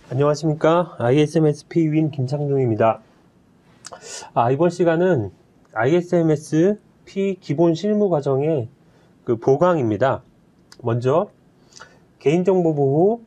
안녕하십니까. ISMS-P 윈 김창중입니다. 이번 시간은 ISMS-P 기본 실무 과정의 그 보강입니다. 먼저 개인정보 보호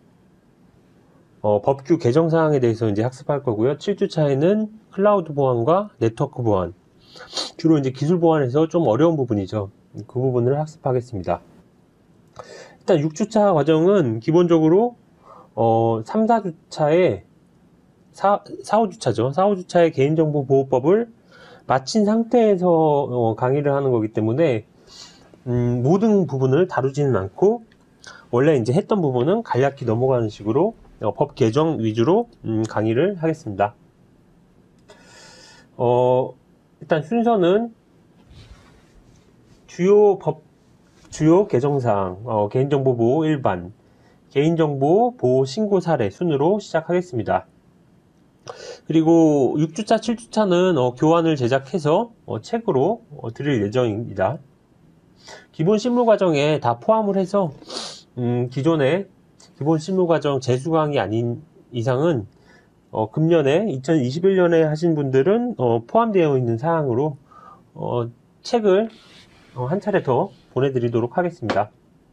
법규 개정 사항에 대해서 이제 학습할 거고요. 7주차에는 클라우드 보안과 네트워크 보안, 주로 이제 기술 보안에서 좀 어려운 부분이죠. 그 부분을 학습하겠습니다. 일단 6주차 과정은 기본적으로 3, 4주차에 4, 5주차죠. 4, 5주차의 개인정보 보호법을 마친 상태에서 강의를 하는 거기 때문에 모든 부분을 다루지는 않고 원래 이제 했던 부분은 간략히 넘어가는 식으로 법 개정 위주로 강의를 하겠습니다. 일단 순서는 주요 개정사항, 개인정보 보호 일반, 개인정보 보호 신고 사례 순으로 시작하겠습니다. 그리고 6주차, 7주차는 교환을 제작해서 책으로 드릴 예정입니다. 기본 실무 과정에 다 포함을 해서 기존의 기본 실무 과정 재수 강의 아닌 이상은 금년에 2021년에 하신 분들은 포함되어 있는 사항으로 책을 한 차례 더 보내드리도록 하겠습니다.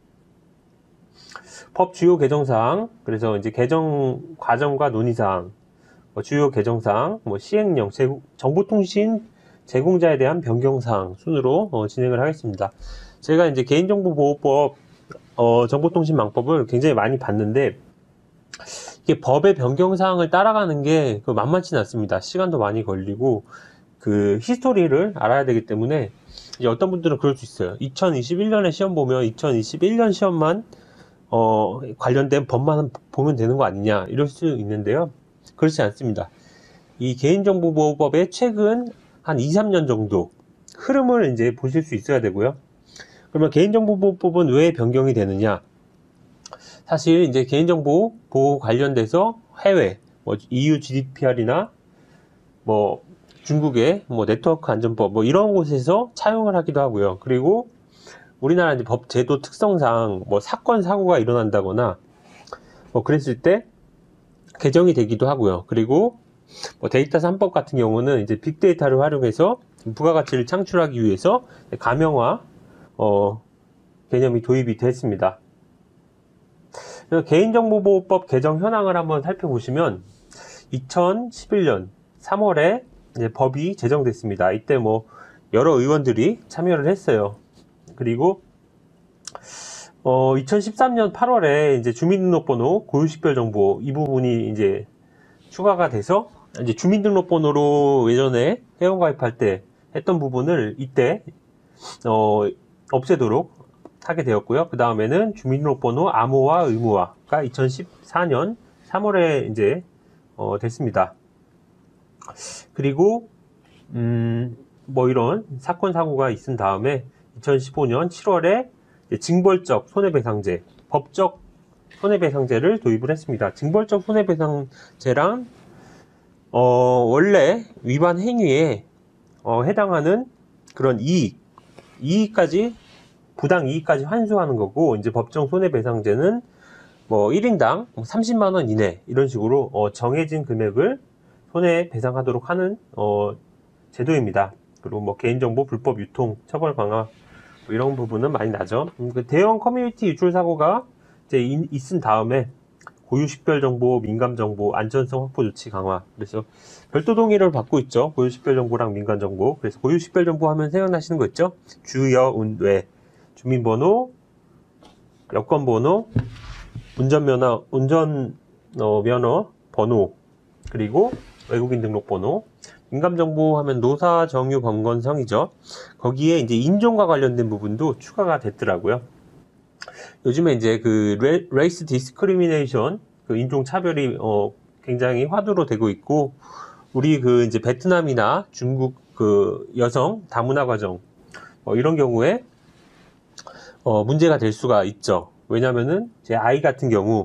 법 주요 개정사항, 그래서 이제 개정 과정과 논의사항, 주요 개정사항, 시행령, 정보통신 제공자에 대한 변경사항 순으로 진행을 하겠습니다. 제가 이제 개인정보보호법, 정보통신망법을 굉장히 많이 봤는데, 이게 법의 변경사항을 따라가는 게 만만치는 않습니다. 시간도 많이 걸리고, 그 히스토리를 알아야 되기 때문에, 이제 어떤 분들은 그럴 수 있어요. 2021년에 시험 보면 2021년 시험만 관련된 법만 보면 되는 거 아니냐 이럴 수 있는데요. 그렇지 않습니다. 이 개인정보보호법의 최근 한 2, 3년 정도 흐름을 이제 보실 수 있어야 되고요. 그러면 개인정보보호법은 왜 변경이 되느냐? 사실 이제 개인정보 보호 관련돼서 해외, EU GDPR이나 중국의 네트워크 안전법 이런 곳에서 차용을 하기도 하고요. 그리고 우리나라 이제 법 제도 특성상 사건 사고가 일어난다거나 그랬을 때 개정이 되기도 하고요. 그리고 데이터 3법 같은 경우는 이제 빅데이터를 활용해서 부가가치를 창출하기 위해서 가명화 개념이 도입이 됐습니다. 개인정보보호법 개정 현황을 한번 살펴보시면 2011년 3월에 이제 법이 제정됐습니다. 이때 여러 의원들이 참여를 했어요. 그리고 2013년 8월에 이제 주민등록번호, 고유식별 정보 이 부분이 이제 추가가 돼서 이제 주민등록번호로 예전에 회원가입할 때 했던 부분을 이때 없애도록 하게 되었고요. 그 다음에는 주민등록번호 암호화, 의무화가 2014년 3월에 이제 됐습니다. 그리고 이런 사건 사고가 있은 다음에 2015년 7월에 징벌적 손해배상제, 법적 손해배상제를 도입을 했습니다. 징벌적 손해배상제랑 원래 위반 행위에 해당하는 그런 이익까지 부당 이익까지 환수하는 거고, 이제 법정 손해배상제는 1인당 30만 원 이내 이런 식으로 정해진 금액을 손해배상하도록 하는 제도입니다. 그리고 개인정보 불법 유통 처벌 강화 이런 부분은 많이 나죠. 대형 커뮤니티 유출 사고가 이제 있은 다음에 고유식별 정보, 민감 정보, 안전성 확보 조치 강화. 그래서 별도 동의를 받고 있죠. 고유식별 정보랑 민감 정보. 그래서 고유식별 정보 하면 생각나시는 거 있죠? 주, 여, 운, 외, 주민번호, 여권번호, 운전면허 번호, 그리고 외국인 등록번호. 민감정보 하면 노사, 정유, 범건성이죠. 거기에 이제 인종과 관련된 부분도 추가가 됐더라고요. 요즘에 이제 그 레이스 디스크리미네이션, 그 인종 차별이 굉장히 화두로 되고 있고, 우리 이제 베트남이나 중국 그 여성 다문화 과정 이런 경우에 문제가 될 수가 있죠. 왜냐면은 제 아이 같은 경우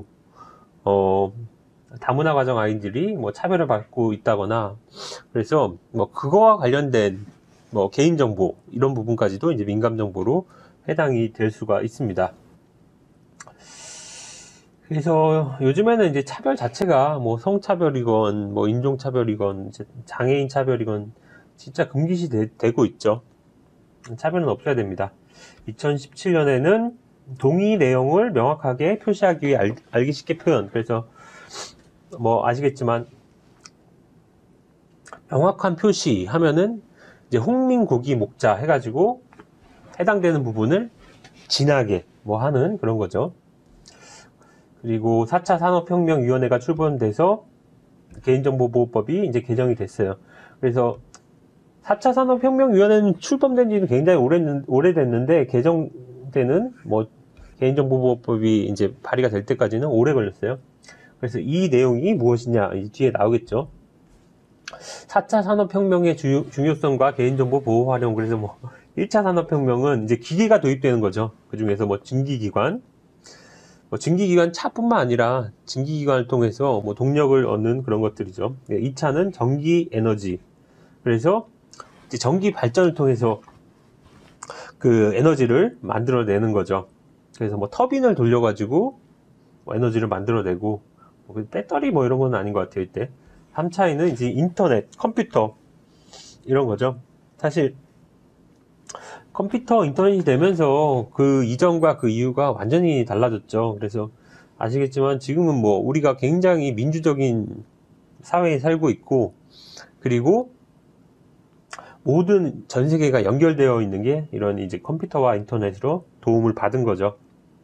다문화 가정 아이들이 차별을 받고 있다거나, 그래서 그거와 관련된 개인정보 이런 부분까지도 이제 민감정보로 해당이 될 수가 있습니다. 그래서 요즘에는 이제 차별 자체가 뭐 성차별이건 뭐 인종차별이건 이제 장애인 차별이건 진짜 금기시 되고 있죠. 차별은 없어야 됩니다. 2017년에는 동의 내용을 명확하게 표시하기 위해 알기 쉽게 표현. 그래서 뭐 아시겠지만 명확한 표시 하면은 이제 홍민고기 목자 해가지고 해당되는 부분을 진하게 뭐 하는 그런 거죠. 그리고 4차 산업혁명위원회가 출범돼서 개인정보보호법이 이제 개정이 됐어요. 그래서 4차 산업혁명위원회는 출범된 지는 굉장히 오래됐는데 개정되는 뭐 개인정보보호법이 이제 발의가 될 때까지는 오래 걸렸어요. 그래서 이 내용이 무엇이냐 이 뒤에 나오겠죠. 4차 산업혁명의 중요성과 개인정보 보호 활용. 그래서 뭐 1차 산업혁명은 이제 기계가 도입되는 거죠. 그 중에서 뭐 증기기관, 뭐 증기기관 차뿐만 아니라 증기기관을 통해서 뭐 동력을 얻는 그런 것들이죠. 2차는 전기에너지. 그래서 이제 전기 발전을 통해서 그 에너지를 만들어내는 거죠. 그래서 뭐 터빈을 돌려가지고 뭐 에너지를 만들어내고 뭐 배터리 뭐 이런 건 아닌 것 같아요. 이때 3차에는 이제 인터넷, 컴퓨터 이런 거죠. 사실 컴퓨터, 인터넷이 되면서 그 이전과 그 이후가 완전히 달라졌죠. 그래서 아시겠지만 지금은 뭐 우리가 굉장히 민주적인 사회에 살고 있고, 그리고 모든 전 세계가 연결되어 있는 게 이런 이제 컴퓨터와 인터넷으로 도움을 받은 거죠.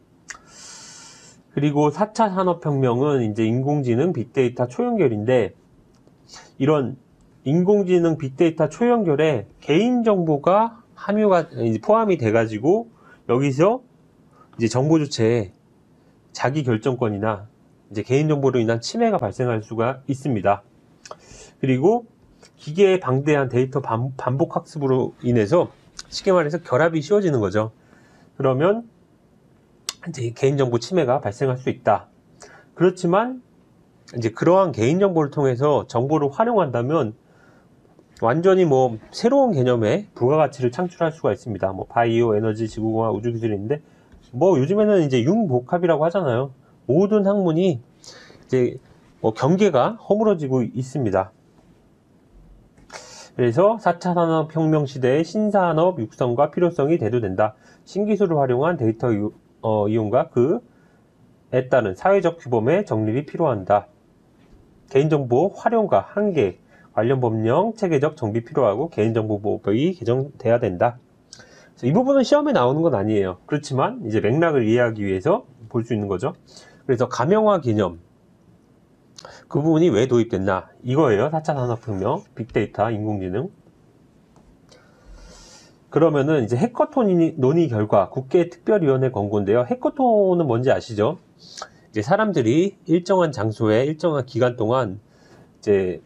그리고 4차 산업혁명은 이제 인공지능, 빅데이터, 초연결인데, 이런 인공지능, 빅데이터, 초연결에 개인정보가 함유가, 이제 포함이 돼가지고, 여기서 이제 정보 주체에 자기 결정권이나 이제 개인정보로 인한 침해가 발생할 수가 있습니다. 그리고 기계의 방대한 데이터 반복 학습으로 인해서 쉽게 말해서 결합이 쉬워지는 거죠. 그러면 이제 개인정보 침해가 발생할 수 있다. 그렇지만 이제 그러한 개인정보를 통해서 정보를 활용한다면 완전히 뭐 새로운 개념의 부가가치를 창출할 수가 있습니다. 뭐 바이오, 에너지, 지구공학, 우주기술인데 뭐 요즘에는 이제 융복합이라고 하잖아요. 모든 학문이 이제 뭐 경계가 허물어지고 있습니다. 그래서 4차 산업혁명 시대의 신산업 육성과 필요성이 대두된다. 신기술을 활용한 데이터 이용과 그에 따른 사회적 규범의 정립이 필요한다. 개인정보 활용과 한계, 관련 법령 체계적 정비 필요하고 개인정보보호법이 개정돼야 된다. 이 부분은 시험에 나오는 건 아니에요. 그렇지만 이제 맥락을 이해하기 위해서 볼 수 있는 거죠. 그래서 가명화 개념, 그 부분이 왜 도입됐나 이거예요. 4차 산업혁명, 빅데이터, 인공지능. 그러면은 이제 해커톤 논의 결과 국회 특별위원회 권고인데요. 해커톤은 뭔지 아시죠? 이제 사람들이 일정한 장소에 일정한 기간 동안 이제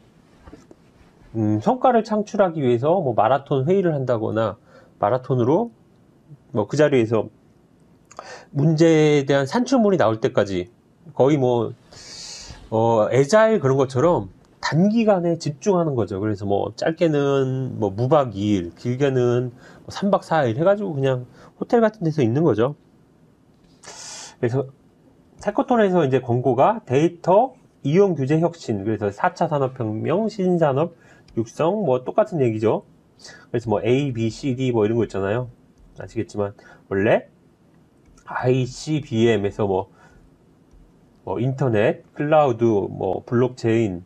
성과를 창출하기 위해서 뭐 마라톤 회의를 한다거나 마라톤으로 뭐 그 자리에서 문제에 대한 산출물이 나올 때까지 거의 뭐 애자일 그런 것처럼 단기간에 집중하는 거죠. 그래서 뭐 짧게는 뭐 무박 2일, 길게는 뭐 3박 4일 해가지고 그냥 호텔 같은 데서 있는 거죠. 그래서 해커톤에서 이제 권고가 데이터 이용 규제 혁신, 그래서 4차 산업혁명, 신산업 육성, 뭐 똑같은 얘기죠. 그래서 뭐 A, B, C, D 뭐 이런 거 있잖아요. 아시겠지만 원래 ICBM에서 뭐 인터넷, 클라우드, 뭐 블록체인,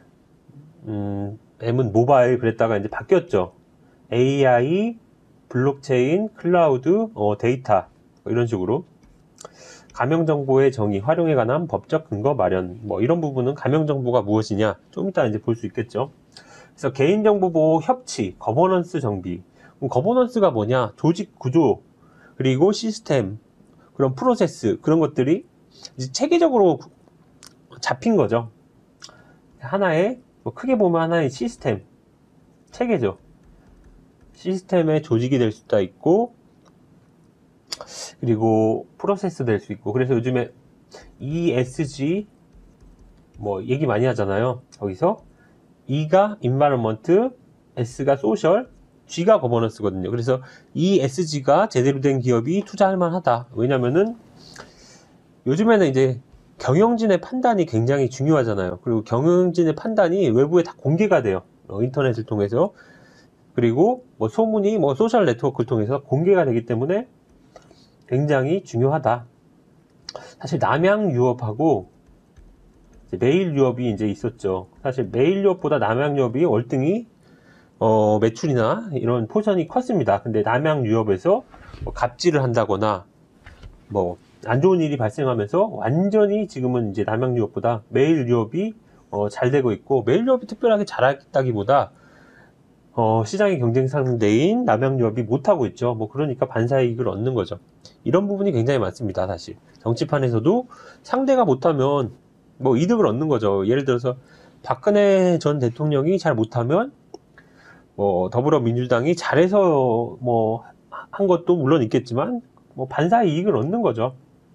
M은 모바일 그랬다가 이제 바뀌었죠. AI, 블록체인, 클라우드, 데이터 뭐 이런 식으로 가명정보의 정의, 활용에 관한 법적 근거 마련 뭐 이런 부분은 가명정보가 무엇이냐 좀 이따 이제 볼 수 있겠죠. 그래서 개인정보보호 협치, 거버넌스 정비. 그럼 거버넌스가 뭐냐? 조직 구조 그리고 시스템, 그런 프로세스 그런 것들이 이제 체계적으로 잡힌 거죠. 하나의 뭐 크게 보면 하나의 시스템, 체계죠. 시스템의 조직이 될 수도 있고, 그리고 프로세스 될 수 있고. 그래서 요즘에 ESG 뭐 얘기 많이 하잖아요. 거기서 E가 environment, S가 social, G가 governance거든요. 그래서 ESG가 제대로 된 기업이 투자할 만하다. 왜냐면은 요즘에는 이제 경영진의 판단이 굉장히 중요하잖아요. 그리고 경영진의 판단이 외부에 다 공개가 돼요. 인터넷을 통해서. 그리고 뭐 소문이 뭐 소셜 네트워크를 통해서 공개가 되기 때문에 굉장히 중요하다. 사실 남양 유업하고 메일 유업이 이제 있었죠. 사실 메일 유업보다 남양 유업이 월등히 매출이나 이런 포션이 컸습니다. 근데 남양 유업에서 뭐 갑질을 한다거나 뭐 안 좋은 일이 발생하면서 완전히 지금은 이제 남양 유업보다 메일 유업이 잘 되고 있고, 메일 유업이 특별하게 잘했다기보다 시장의 경쟁 상대인 남양 유업이 못하고 있죠. 뭐 그러니까 반사이익을 얻는 거죠. 이런 부분이 굉장히 많습니다. 사실 정치판에서도 상대가 못하면 뭐 이득을 얻는 거죠. 예를 들어서 박근혜 전 대통령이 잘 못하면 뭐 더불어민주당이 잘해서 뭐 한 것도 물론 있겠지만 뭐 반사이익을 얻는 거죠.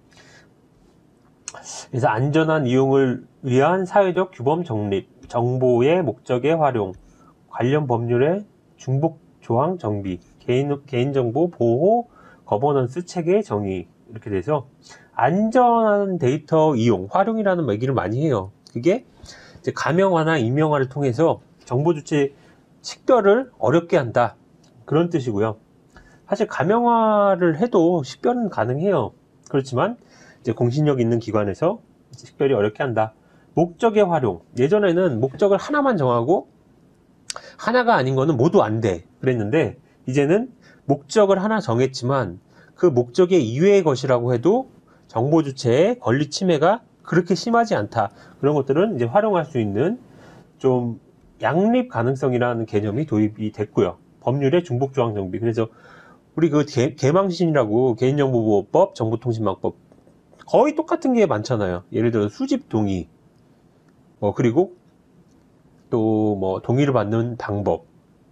그래서 안전한 이용을 위한 사회적 규범 정립, 정보의 목적의 활용, 관련 법률의 중복 조항 정비, 개인정보 보호, 거버넌스 체계 정의, 이렇게 돼서 안전한 데이터 이용, 활용이라는 얘기를 많이 해요. 그게 이제 가명화나 임명화를 통해서 정보 주체 식별을 어렵게 한다, 그런 뜻이고요. 사실 가명화를 해도 식별은 가능해요. 그렇지만 이제 공신력 있는 기관에서 식별이 어렵게 한다. 목적의 활용, 예전에는 목적을 하나만 정하고 하나가 아닌 거는 모두 안 돼 그랬는데, 이제는 목적을 하나 정했지만 그 목적의 이외의 것이라고 해도 정보 주체의 권리 침해가 그렇게 심하지 않다. 그런 것들은 이제 활용할 수 있는 좀 양립 가능성이라는 개념이 도입이 됐고요. 법률의 중복 조항 정비. 그래서 우리 그 개망신이라고 개인정보보호법, 정보통신망법 거의 똑같은 게 많잖아요. 예를 들어 수집 동의, 그리고 또 뭐 동의를 받는 방법,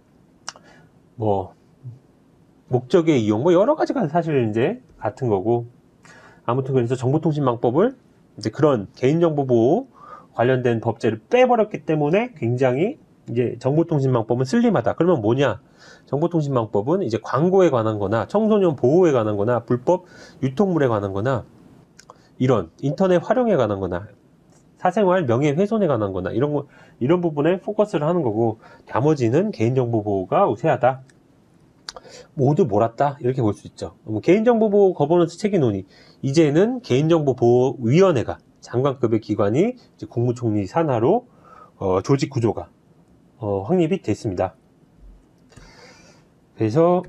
뭐 목적의 이용, 뭐 여러 가지가 사실 이제 같은 거고, 아무튼 그래서 정보통신망법을 이제 그런 개인정보 보호 관련된 법제를 빼버렸기 때문에 굉장히 이제 정보통신망법은 슬림하다. 그러면 뭐냐? 정보통신망법은 이제 광고에 관한 거나 청소년 보호에 관한 거나 불법 유통물에 관한 거나 이런 인터넷 활용에 관한 거나 사생활 명예훼손에 관한 거나 이런 부분에 포커스를 하는 거고, 나머지는 개인정보 보호가 우세하다. 모두 몰았다, 이렇게 볼 수 있죠. 개인정보보호 거버넌스 체계 논의, 이제는 개인정보보호위원회가 장관급의 기관이 이제 국무총리 산하로 조직 구조가 확립이 됐습니다. 그래서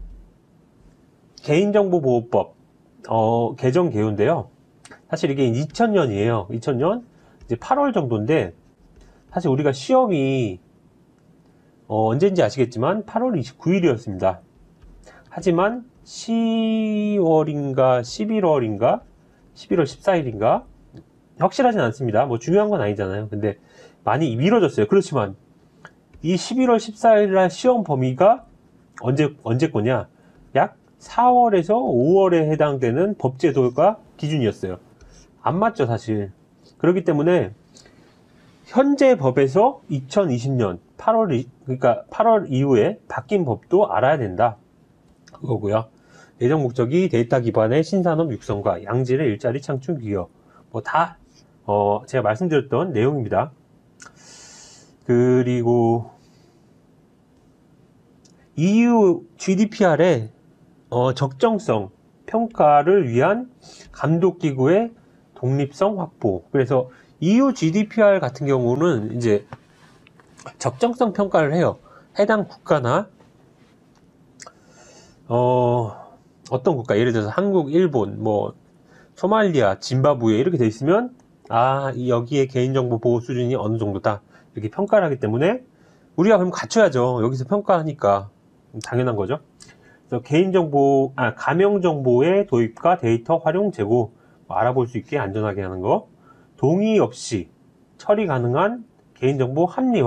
개인정보보호법 개정 개요인데요. 사실 이게 2000년이에요. 2000년 이제 8월 정도인데, 사실 우리가 시험이 언제인지 아시겠지만 8월 29일이었습니다. 하지만 10월인가 11월인가 11월 14일인가 확실하진 않습니다. 뭐 중요한 건 아니잖아요. 근데 많이 미뤄졌어요. 그렇지만 이 11월 14일 날 시험 범위가 언제 거냐? 약 4월에서 5월에 해당되는 법제도가 기준이었어요. 안 맞죠, 사실. 그렇기 때문에 현재 법에서 2020년 8월, 그러니까 8월 이후에 바뀐 법도 알아야 된다, 그거고요. 예정 목적이 데이터 기반의 신산업 육성과 양질의 일자리 창출 기여, 뭐 다 제가 말씀드렸던 내용입니다. 그리고 EU GDPR의 적정성 평가를 위한 감독기구의 독립성 확보. 그래서 EU GDPR 같은 경우는 이제 적정성 평가를 해요. 해당 국가나 어떤 국가, 예를 들어서 한국, 일본, 뭐 소말리아, 짐바브웨 이렇게 돼 있으면 여기에 개인정보 보호 수준이 어느 정도다, 이렇게 평가를 하기 때문에 우리가 그럼 갖춰야죠. 여기서 평가하니까 당연한 거죠. 그래서 개인정보, 가명정보의 도입과 데이터 활용 제고, 알아볼 수 있게 안전하게 하는 거, 동의 없이 처리 가능한 개인정보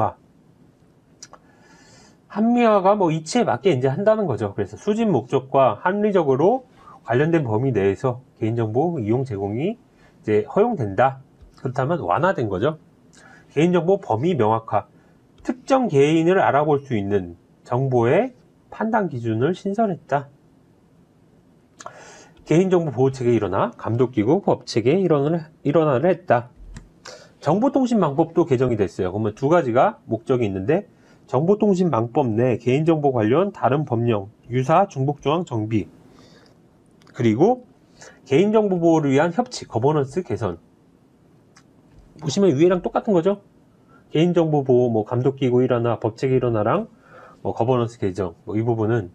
합리화가 뭐 이치에 맞게 이제 한다는 거죠. 그래서 수집 목적과 합리적으로 관련된 범위 내에서 개인정보 이용 제공이 이제 허용된다. 그렇다면 완화된 거죠. 개인정보 범위 명확화, 특정 개인을 알아볼 수 있는 정보의 판단 기준을 신설했다. 개인정보 보호체계의 일원화, 감독기구 법체계의 일원화를 했다. 정보통신망법도 개정이 됐어요. 그러면 두 가지가 목적이 있는데, 정보통신망법 내 개인정보 관련 다른 법령, 유사 중복조항 정비, 그리고 개인정보 보호를 위한 협치, 거버넌스 개선. 보시면 위에랑 똑같은 거죠? 개인정보 보호, 뭐 감독기구 일원화, 법체계 일원화랑 뭐 거버넌스 개정, 뭐 이 부분은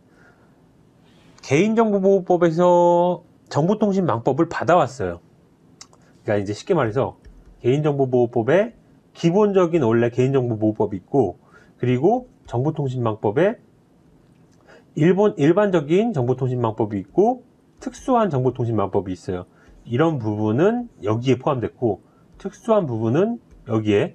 개인정보보호법에서 정보통신망법을 받아왔어요. 그러니까 이제 쉽게 말해서 개인정보보호법에 기본적인 원래 개인정보보호법이 있고, 그리고 정보통신망법에 일반적인 정보통신망법이 있고 특수한 정보통신망법이 있어요. 이런 부분은 여기에 포함됐고, 특수한 부분은 여기에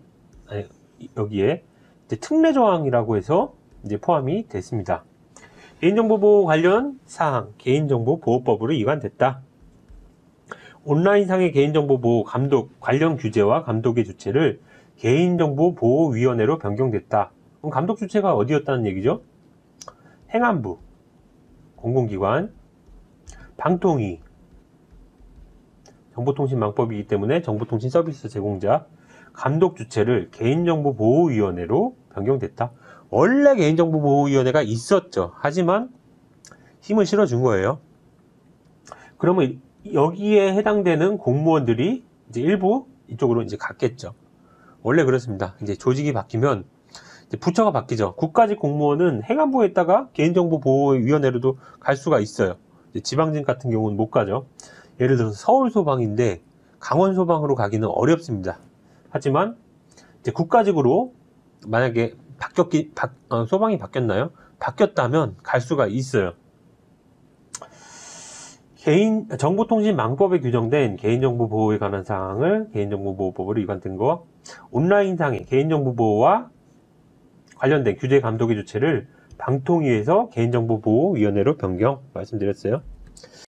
이제 특례조항이라고 해서 이제 포함이 됐습니다. 개인정보보호 관련 사항, 개인정보보호법으로 이관됐다. 온라인상의 개인정보보호 감독, 관련 규제와 감독의 주체를 개인정보보호위원회로 변경됐다. 그럼 감독 주체가 어디였다는 얘기죠? 행안부, 공공기관, 방통위, 정보통신망법이기 때문에 정보통신 서비스 제공자, 감독 주체를 개인정보보호위원회로 변경됐다. 원래 개인정보보호위원회가 있었죠. 하지만 힘을 실어준 거예요. 그러면 여기에 해당되는 공무원들이 이제 일부 이쪽으로 이제 갔겠죠. 원래 그렇습니다. 이제 조직이 바뀌면 이제 부처가 바뀌죠. 국가직 공무원은 행안부에 있다가 개인정보보호위원회로도 갈 수가 있어요. 이제 지방직 같은 경우는 못 가죠. 예를 들어서 서울소방인데 강원소방으로 가기는 어렵습니다. 하지만 이제 국가직으로 만약에 소방이 바뀌었나요? 바뀌었다면 갈 수가 있어요. 정보통신망법에 규정된 개인정보 보호에 관한 사항을 개인정보보호법으로 이관된 거, 온라인상의 개인정보 보호와 관련된 규제 감독의 주체를 방통위에서 개인정보보호위원회로 변경 말씀드렸어요.